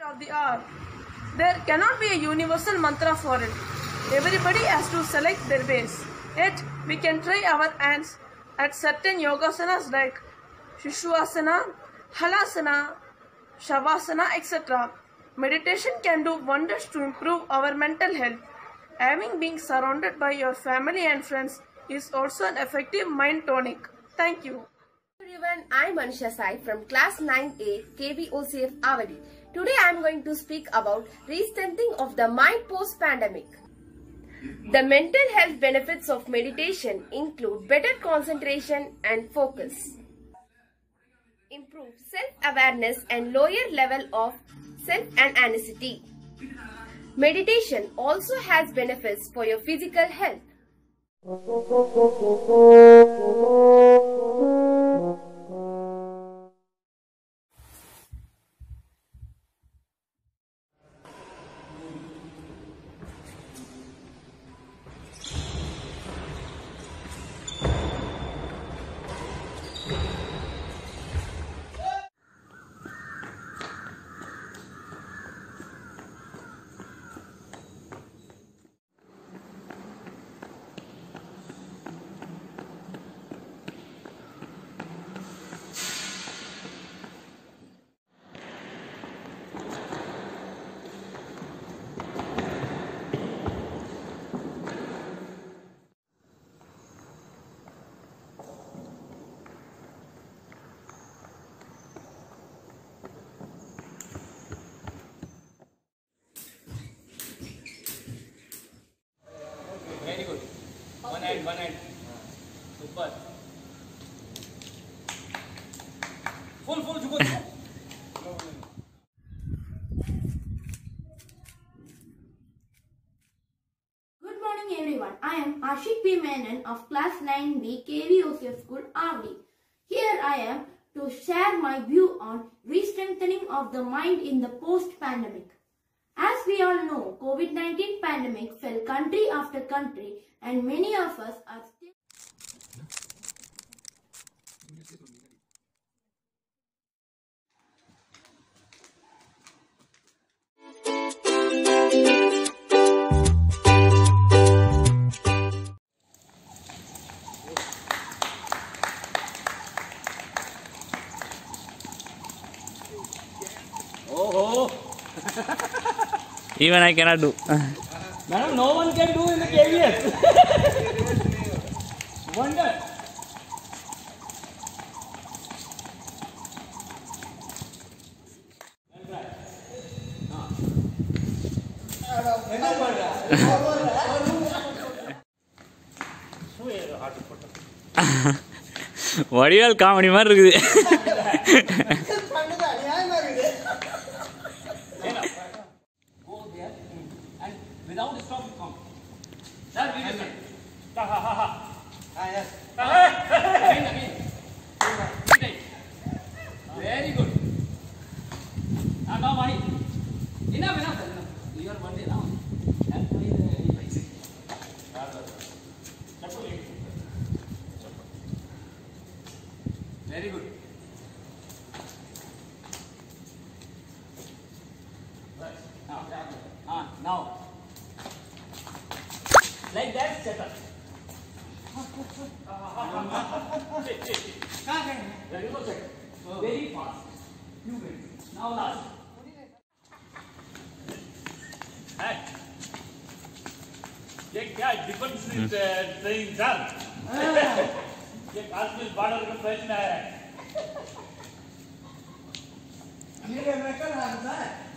of the hour. There cannot be a universal mantra for it. Everybody has to select their base. Yet, we can try our hands at certain yogasanas like Shishvasana, Halasana, Shavasana, etc. Meditation can do wonders to improve our mental health. Having been surrounded by your family and friends is also an effective mind tonic. Thank you. Hello everyone, I am Manisha Sai from class 9A KVOCF Avadi. Today I am going to speak about re-strengthening of the mind post-pandemic. The mental health benefits of meditation include better concentration and focus, improve self-awareness and lower level of self-anxiety. Meditation also has benefits for your physical health. Very good. One hand. Super. Full. Good morning everyone. I am Ashik P. Menon of class 9B KVOCF School Avdi. Here I am to share my view on re-strengthening of the mind in the post-pandemic. As we all know, COVID-19 pandemic fell country after country and many of us are still Even I cannot do. Madam, no one can do in the KVS. Wonder. Vadivel comedy மாதிரி இருக்குது. Without stop, you come. Sir, we will start. Yes. Again. Very good. Now, Mahi. Enough. You are one day now. Very good. Now. Like that, set up. Very fast. You win. Now last. ये क्या difference training sir? ये Kashmir border का प्रश्न है. ये मैं कर रहा हूँ सर.